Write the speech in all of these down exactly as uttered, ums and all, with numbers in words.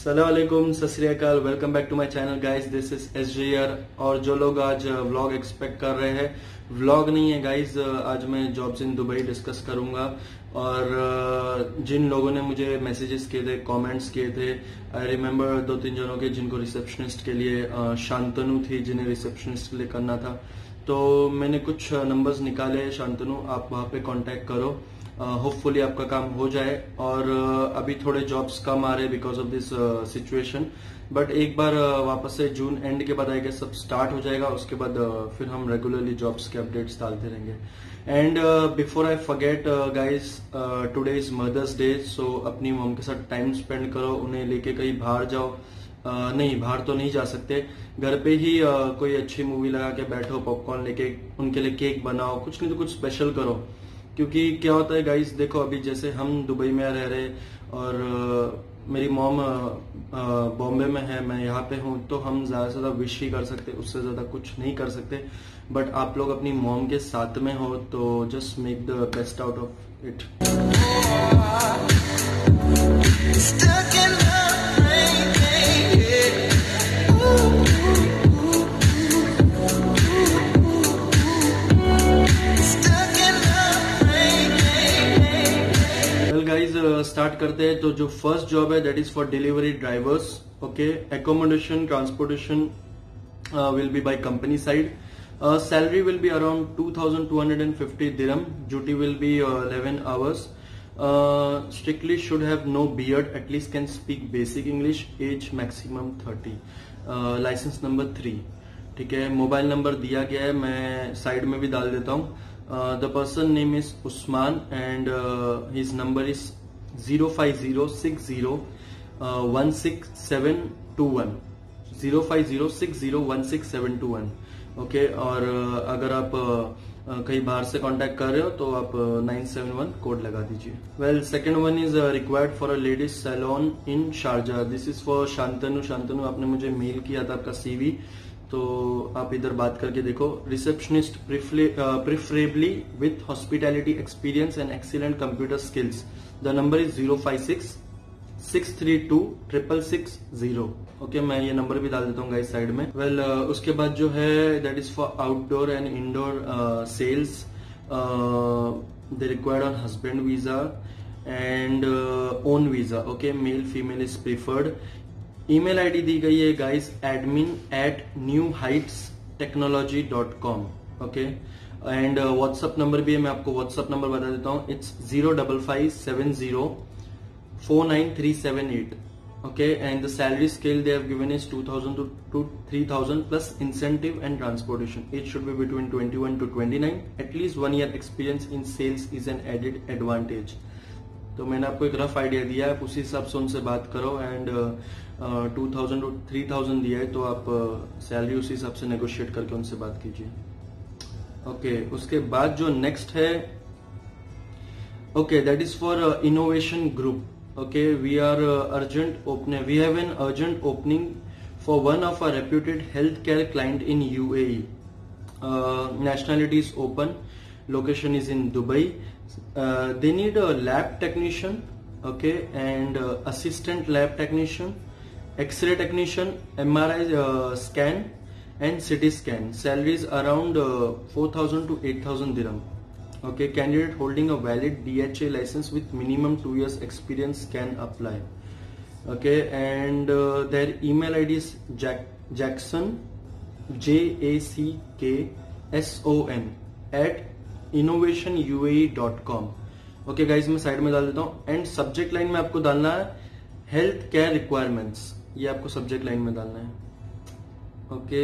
अस्सलाम वालेकुम, सत श्री अकाल। Welcome back to my channel guys, this is S J R. और जो लोग आज व्लॉग एक्सपेक्ट कर रहे हैं, व्लॉग नहीं है गाइस। आज मैं जॉब्स इन दुबई डिस्कस करूंगा। और जिन लोगों ने मुझे मैसेजेस किए थे, कमेंट्स किए थे, आई रिमेम्बर दो तीन जनों के जिनको रिसेप्शनिस्ट के लिए, शांतनु थी जिन्हें रिसेप्शनिस्ट के लिए करना था, तो मैंने कुछ नंबर्स निकाले। शांतनु, आप वहां पे कांटेक्ट करो, होपफुली uh, आपका काम हो जाए। और uh, अभी थोड़े जॉब्स कम आ रहे because of this situation, but एक बार uh, वापस से जून एंड के बाद आएगा, सब स्टार्ट हो जाएगा। उसके बाद uh, फिर हम रेगुलरली जॉब्स के अपडेट्स डालते रहेंगे। And before I forget guys, today is Mother's Day, so अपनी मॉम के साथ टाइम स्पेंड करो, उन्हें लेके कहीं बाहर जाओ। uh, नहीं, बाहर तो नहीं जा सकते, घर पे ही uh, कोई अच्छी मूवी लगा के बैठो, पॉपकॉर्न लेके उनके लिए केक बनाओ, कुछ नहीं तो कुछ स्पेशल करो। क्योंकि क्या होता है गाइस, देखो अभी जैसे हम दुबई में रह रहे और uh, मेरी मॉम बॉम्बे में है, मैं यहाँ पे हूँ, तो हम ज्यादा से ज्यादा विश ही कर सकते, उससे ज्यादा कुछ नहीं कर सकते। बट आप लोग अपनी मॉम के साथ में हो तो just make the best out of it. Start करते हैं। तो जो फर्स्ट जॉब है that is for delivery drivers. Okay, accommodation, transportation will be by company side. Salary will be around two thousand two hundred fifty dirham. Duty will be eleven hours. Strictly should have no beard, at least can speak basic English. Age maximum thirty. Licence number three. ठीक है, mobile number दिया गया है, मैं side में भी डाल देता हूँ। The person name is Usman and his number is zero five zero six zero one six seven two one. Zero five zero six zero one six seven two one. Okay, और uh, अगर आप uh, कहीं बाहर से contact कर रहे हो तो आप नाइन सेवन वन कोड लगा दीजिए। Well, second one is required for a ladies salon in Sharjah. This is for Shantanu. Shantanu, आपने मुझे मेल किया था आपका सीवी, तो आप इधर बात करके देखो। Receptionist preferably with hospitality experience and excellent computer skills. The number is zero five six six three two triple six zero. Okay, मैं ये नंबर भी डाल देता हूँ गाइस साइड में। वेल well, uh, उसके बाद जो है that is for outdoor and indoor sales. They required on husband visa and own visa. Okay, male female is preferred. Email ID दी गई है guys, admin at new heights technology dot com. Okay, and WhatsApp number भी है, मैं आपको WhatsApp number बता देता हूँ। It's zero double five seven zero four nine three seven eight. Okay, and the salary scale they have given is two thousand to three thousand plus incentive and transportation. Age should be between twenty one to twenty nine. At least one year experience in sales is an added advantage. तो मैंने आपको एक rough idea दिया है, आप उसी हिसाब से उनसे बात करो। And two thousand to three thousand दिया है, तो आप सैलरी uh, उसी हिसाब से नेगोशिएट करके उनसे बात कीजिए। ओके okay, उसके बाद जो नेक्स्ट है, okay, that is for Innovation Group. Okay, we are urgent opening, we have an urgent opening for one of our reputed health care client in UAE. Nationality is open, location is in Dubai. Uh, they need a lab technician, okay, and uh, assistant lab technician, X-ray technician, M R I uh, scan, and C T scan. Salaries around uh, four thousand to eight thousand dirham. Okay, candidate holding a valid D H A license with minimum two years experience can apply. Okay, and uh, their email I D is Jack Jackson, J A C K S O N at innovation UAE dot com. Okay guys, मैं side में डाल देता हूँ। And subject line में आपको डालना है health care requirements, ये आपको सब्जेक्ट लाइन में डालना है। ओके,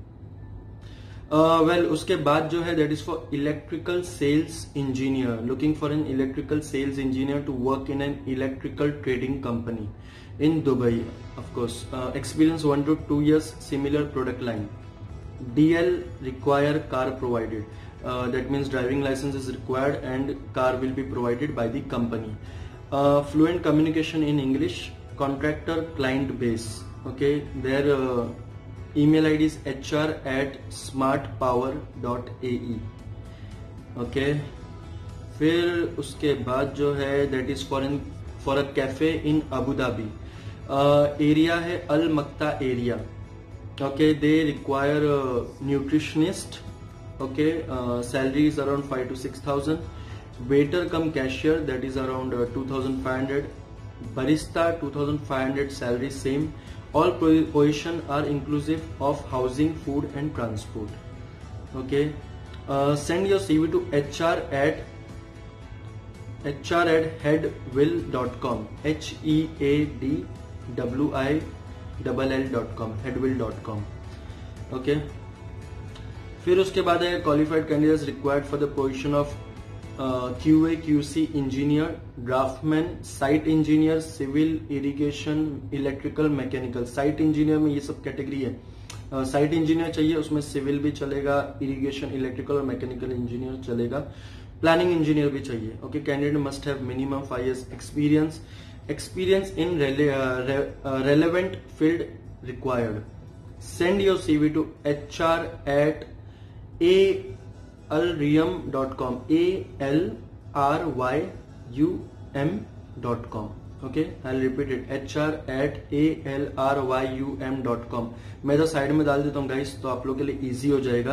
वेल उसके बाद जो है that is for electrical sales engineer, looking for an electrical sales engineer to work in an electrical trading company in Dubai. Of course experience one to two years, similar product line. DL require car provided, Uh, that means driving license is required and car will be provided by the company. Uh, fluent communication in English. Contractor client base. Okay, their uh, email I D is H R at smartpower dot A E. Okay, फिर उसके बाद जो है that is for in for a cafe in Abu Dhabi. Area है Al Maqta area. Okay, they require nutritionist. Okay, salary is around five to six thousand. Waiter cum cashier that is around two thousand five hundred. barista two thousand five hundred, salary same. All position are inclusive of housing, food and transport. Okay, uh, send your C V to hr at hr at headwill dot com. H E A D W I L L dot com, headwill dot com. Okay, फिर उसके बाद है qualified candidates required for the position of uh, Q A Q C engineer, draftsman, site engineer, civil, irrigation, electrical, mechanical. site engineer में ये सब category है. Site uh, engineer चाहिए, उसमें सिविल भी चलेगा, इरिगेशन, इलेक्ट्रिकल और मैकेनिकल इंजीनियर चलेगा, प्लानिंग इंजीनियर भी चाहिए. Okay, candidate must have minimum five years experience. Experience in relevant field required. Send your CV to H R at a alryum dot com. A L R Y U M dot com. Okay, I'll repeat it. H R at A L R Y U M dot com. मैं तो side में डाल देता हूँ guys, तो आप लोग के लिए इजी हो जाएगा.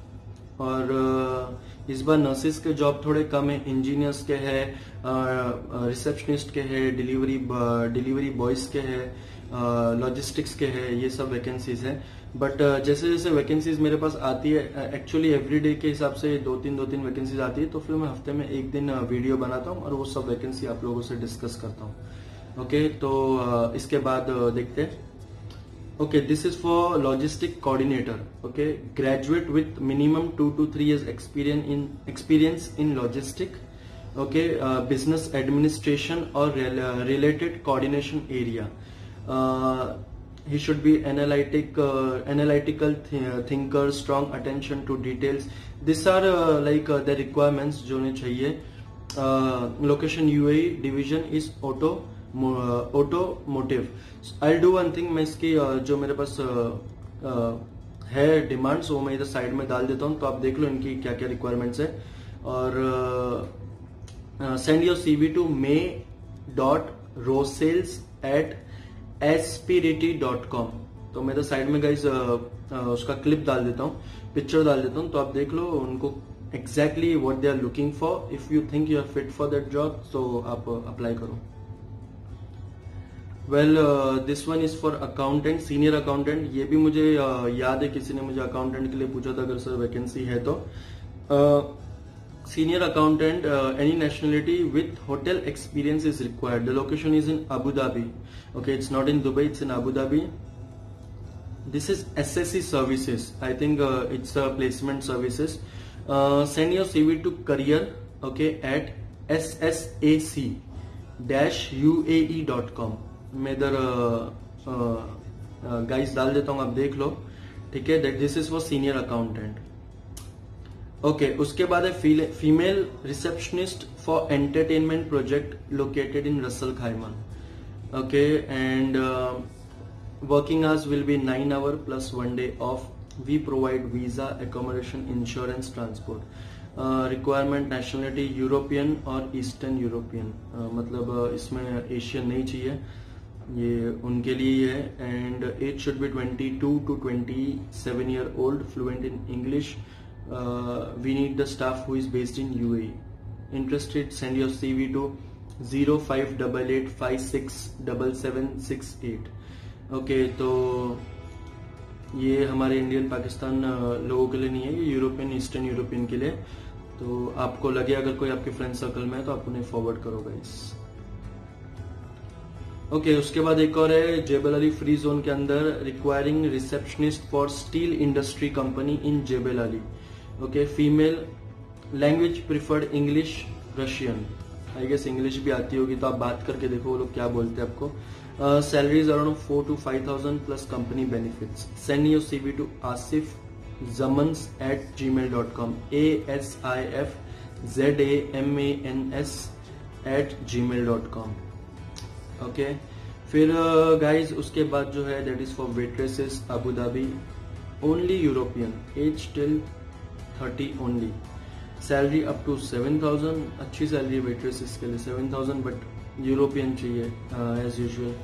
और इस बार नर्सिस के जॉब थोड़े कम है, इंजीनियर्स के है, रिसेप्शनिस्ट के है, डिलीवरी डिलीवरी बॉयज के है, लॉजिस्टिक्स के है, ये सब वैकेंसीज है. बट जैसे जैसे वैकेंसीज मेरे पास आती है, एक्चुअली एवरीडे के हिसाब से दो तीन दो तीन वैकेंसीज आती है, तो फिर मैं हफ्ते में एक दिन वीडियो बनाता हूँ और वो सब वैकेंसी आप लोगों से डिस्कस करता हूँ. ओके, तो इसके बाद देखते हैं. Okay, this is for logistic coordinator. Okay, graduate with minimum two to three years experience in experience in logistic. Okay, business administration और related coordination area. He should be analytic, uh, analytical th thinker, strong attention to details. These are uh, like uh, the requirements जो उन्हें चाहिए. uh, location U A E, division is auto uh, automotive. I'll do one thing, मैं इसकी uh, जो मेरे पास uh, uh, है demands वो मैं इधर साइड में डाल देता हूँ, तो आप देख लो इनकी क्या क्या रिक्वायरमेंट्स है. और send your CV to May dot Rosales at Aspirity dot com. तो मैं तो साइड में गाइस उसका क्लिप डाल देता हूँ, पिक्चर डाल देता हूँ, तो आप देख लो उनको exactly what they are looking for. If you think you are fit for that job, तो आप अप्लाई करो. Well, this one is for accountant, senior accountant. ये भी मुझे uh, याद है, किसी ने मुझे अकाउंटेंट के लिए पूछा था अगर सर वैकेंसी है तो. Senior accountant, uh, any nationality with hotel experience is required. The location is in Abu Dhabi. Okay, it's not in Dubai, it's in Abu Dhabi. This is S S C services. I think uh, it's a placement services. Uh, send your C V to career, okay, at S S A C dash U A E dot com. मैं इधर guys डाल देता हूँ, आप देख लो. ठीक है, that this is for senior accountant. Okay okay, उसके बाद है female receptionist for entertainment project located in Ras Al Khaimah. Okay, and working hours will be nine hour plus one day off. We provide visa, accommodation, insurance, transport. Requirement nationality European और eastern European. uh, मतलब uh, इसमें Asian नहीं चाहिए, ये उनके लिए है. And age should be twenty two to twenty seven year old, fluent in English. Uh, we need the staff who is based in U A E. Interested? Send your C V to zero five eight eight five six seven seven six eight. Okay, तो ये हमारे Indian Pakistan लोगों के लिए नहीं है, ये European, eastern European के लिए. तो आपको लगे अगर कोई आपके फ्रेंड सर्कल में है तो आप उन्हें फॉरवर्ड करो गाइस. ओके okay, उसके बाद एक और है जेबल अली फ्री जोन के अंदर, requiring receptionist for steel industry company in Jebel Ali. Okay, female, language preferred English, Russian. I guess English भी आती होगी, तो आप बात करके देखो वो लोग क्या बोलते हैं आपको. Salary is around four to five thousand plus company benefits. Send your CV to Asif Zamans at gmail dot com. A S I F Z A M A N S at gmail dot com. Okay, फिर guys uh, उसके बाद जो है that is for waitresses Abu Dhabi, only European, age till thirty only. Salary up to seven thousand. अच्छी salary है waitresses के लिए, seven thousand, but European चाहिए age usual.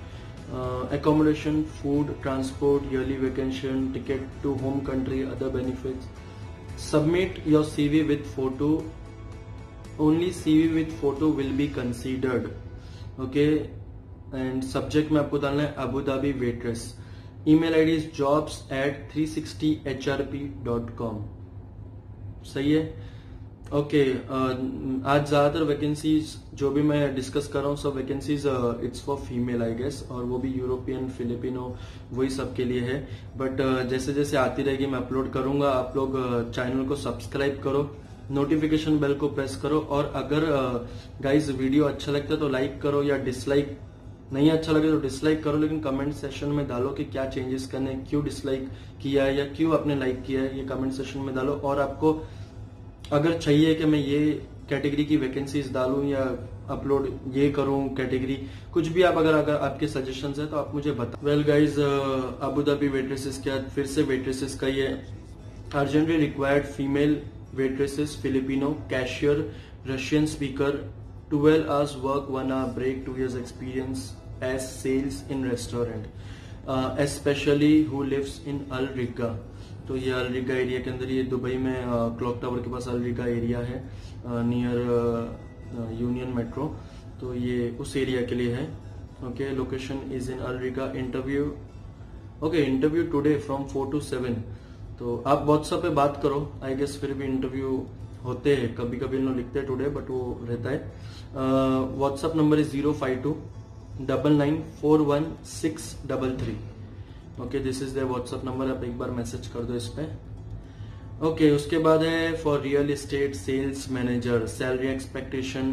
accommodation, food, transport, yearly vacation, ticket to home country, other benefits. Submit your C V with photo. Only C V with photo will be considered. Okay. And subject में आपको डालना है Abu Dhabi waitress. Email ID is jobs at three sixty H R P dot com. सही है. Okay okay, uh, आज ज्यादातर vacancies जो भी मैं डिस्कस कर रहा हूँ सब vacancies it's for female I guess, और वो भी यूरोपियन, फिलिपिनो, वही सब के लिए है. बट uh, जैसे जैसे आती रहेगी मैं अपलोड करूंगा. आप लोग चैनल uh, को सब्सक्राइब करो, नोटिफिकेशन बेल को प्रेस करो, और अगर गाइज uh, वीडियो अच्छा लगता है तो लाइक करो, या डिसलाइक नहीं अच्छा लगे तो डिसलाइक करो, लेकिन कमेंट सेशन में डालो कि क्या चेंजेस करने, क्यों डिसलाइक किया है या क्यों आपने लाइक किया है, ये कमेंट सेशन में डालो. और आपको अगर चाहिए कि मैं ये कैटेगरी की वैकेंसीज डालूं या अपलोड ये करूं कैटेगरी, कुछ भी आप अगर अगर आपके सजेशंस है तो आप मुझे बताओ. Well guys, Abu Dhabi waitresses के बाद फिर से वेट्रेसेस का ये urgently required female waitresses, Filipino, cashier, Russian speaker, twelve hours work, one hour break, two years experience as sales in restaurant, specially who lives in Al Rigga. तो ये अल Rigga area के अंदर, ये दुबई में clock tower के पास Al Rigga area है near Union metro. तो ये उस एरिया के लिए है. Okay, location is in Al Rigga. Interview okay interview today from four to seven. तो आप व्हाट्सएप पे बात करो. आई गेस फिर भी इंटरव्यू होते हैं, कभी कभी इन लोग लिखते हैं टुडे, बट वो रहता है. WhatsApp number is zero five two double nine four one six double three. Okay, this is the WhatsApp number. आप एक बार मैसेज कर दो इस पे. ओके okay, उसके बाद है for real estate sales manager. Salary expectation,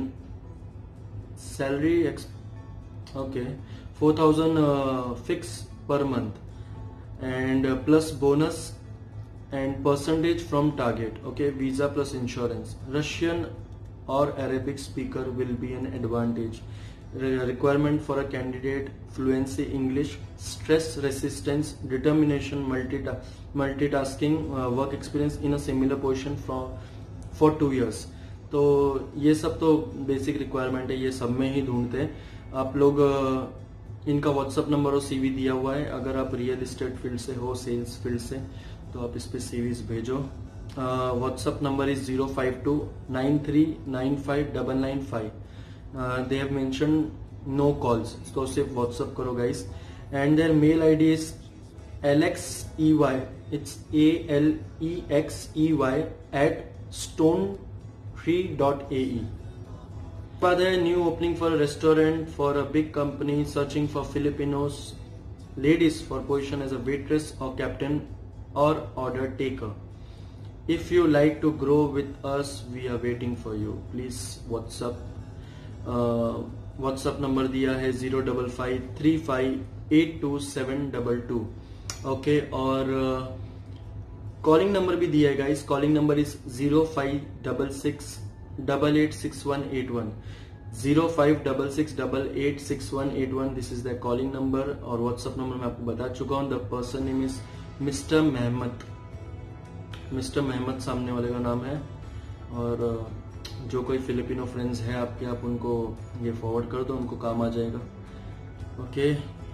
salary okay four thousand fix per month and plus bonus and percentage from target. Okay, visa plus insurance. Russian or Arabic speaker will be an advantage. Re requirement for a candidate: fluency English, stress resistance, determination, multita multitasking, uh, work experience in a similar position from for two years. तो ये सब तो basic requirement है, ये सब में ही ढूंढते हैं. आप लोग uh, इनका व्हाट्सएप नंबर और सीवी दिया हुआ है. अगर आप रियल एस्टेट फील्ड से हो, सेल्स फील्ड से, तो आप इस पे सीवीज भेजो. WhatsApp number is zero five two nine three nine five double nine five. They have mention no calls, तो सिर्फ व्हाट्सएप करो guys. And their mail ID is L X E Y, it's A L E X E Y at stone tree dot A E. बाद है new opening for restaurant for a big company searching for Filipinos ladies for position as a waitress और captain or order taker. If you like to grow with us, we are waiting for you. Please WhatsApp. uh, WhatsApp number दिया है zero double five three five eight two seven double two. Okay, और calling uh, number भी दिया है guys. Calling number is zero five double six double eight six one eight one. Zero five double six double eight six one eight one. This is the calling number. और WhatsApp number मैं आपको बता चुका हूँ. The person name is mister Mehmed. Mister Mehmed सामने वाले का नाम है. और जो कोई फिलिपिनो फ्रेंड्स हैं आपके, आप उनको ये फॉरवर्ड कर दो, उनको काम आ जाएगा. ओके,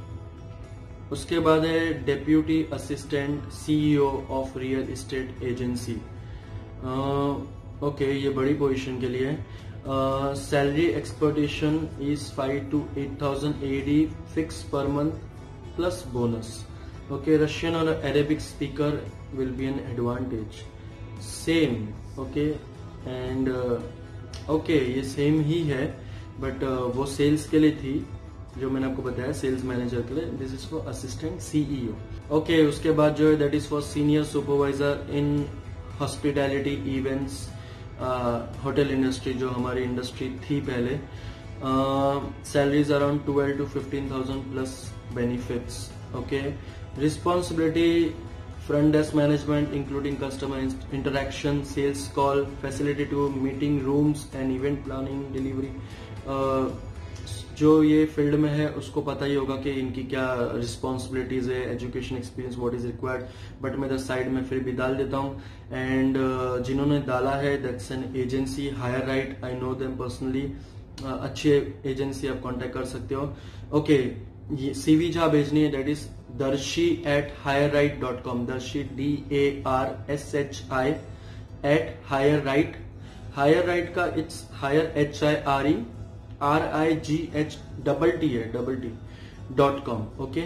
उसके बाद है deputy assistant CEO of real estate agency. Okay, ये बड़ी पोजीशन के लिए है. Salary expectation is five to eight thousand AED fix per month plus bonus. Okay, Russian or Arabic speaker will be an advantage. Same, okay, and uh, okay, ये same ही है, but uh, वो sales के लिए थी जो मैंने आपको बताया, सेल्स मैनेजर के लिए. This is for assistant CEO. Okay, उसके बाद जो है that is for senior supervisor in hospitality events, hotel industry जो हमारी इंडस्ट्री थी पहले. Salaries around twelve to fifteen thousand plus benefits. Okay, responsibility front desk management including customer interaction, sales call, facility to meeting rooms and event planning, delivery. uh, जो ये field में है उसको पता ही होगा कि इनकी क्या रिस्पॉन्सिबिलिटीज है, education experience what is required, but मैं इधर साइड में फिर भी डाल देता हूँ. एंड uh, जिन्होंने डाला है that's an agency hire right. I know them personally. अच्छी एजेंसी आप कांटेक्ट कर सकते हो. ओके, ये सीवी जहां भेजनी है that is Darshi at hire right dot com, Darshi D A R S H I at hire right, hire right का it's hire H I R E R I G H double T है double T dot com. Okay,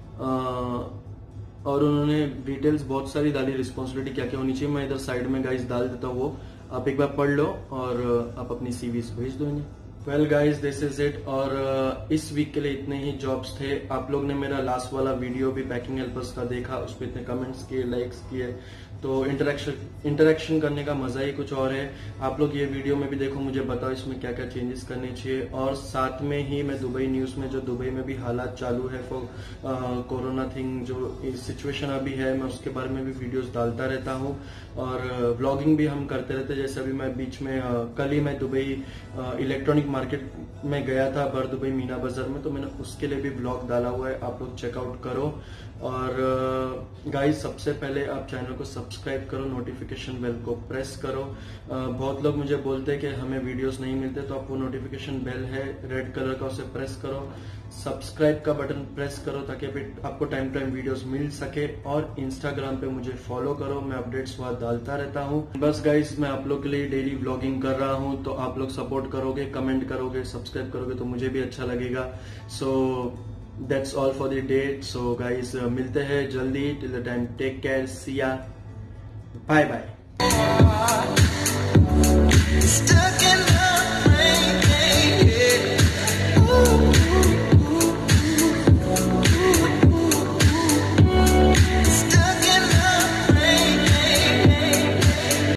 और उन्होंने details बहुत सारी डाली, responsibility क्या क्या होनी चाहिए, मैं इधर साइड में गाइस डाल देता हूँ, वो आप एक बार पढ़ लो और आप अपनी सीवीज भेज दो इन्हें। Well guys this is it, और uh, इस वीक के लिए इतने ही जॉब्स थे। आप लोग ने मेरा लास्ट वाला वीडियो भी पैकिंग हेल्पर्स का देखा, उस पर इतने कमेंट्स किए, लाइक्स किए, तो इंटरेक्शन इंटरेक्शन करने का मजा ही कुछ और है। आप लोग ये वीडियो में भी देखो, मुझे बताओ इसमें क्या क्या चेंजेस करने चाहिए। और साथ में ही मैं दुबई न्यूज में, जो दुबई में भी हालात चालू है फॉर कोरोना थिंग, जो सिचुएशन अभी है, मैं उसके बारे में भी वीडियोस डालता रहता हूँ, और व्लॉगिंग भी हम करते रहते हैं। जैसे अभी मैं बीच में uh, कल ही मैं दुबई इलेक्ट्रॉनिक मार्केट में गया था, बर दुबई मीना बाजार में, तो मैंने उसके लिए भी ब्लॉग डाला हुआ है, आप लोग चेकआउट करो। और गाइस uh, सबसे पहले आप चैनल को सब्सक्राइब करो, नोटिफिकेशन बेल को प्रेस करो। uh, बहुत लोग मुझे बोलते हैं कि हमें वीडियोस नहीं मिलते, तो आप वो नोटिफिकेशन बेल है रेड कलर का, उसे प्रेस करो, सब्सक्राइब का बटन प्रेस करो, ताकि आपको टाइम टाइम वीडियोस मिल सके। और इंस्टाग्राम पे मुझे फॉलो करो, मैं अपडेट्स वहां डालता रहता हूँ। बस गाइस, मैं आप लोग के लिए डेली व्लॉगिंग कर रहा हूँ, तो आप लोग सपोर्ट करोगे, कमेंट करोगे, सब्सक्राइब करोगे तो मुझे भी अच्छा लगेगा। So that's all for the day. So guys मिलते हैं जल्दी, till the time take care, see ya, bye bye.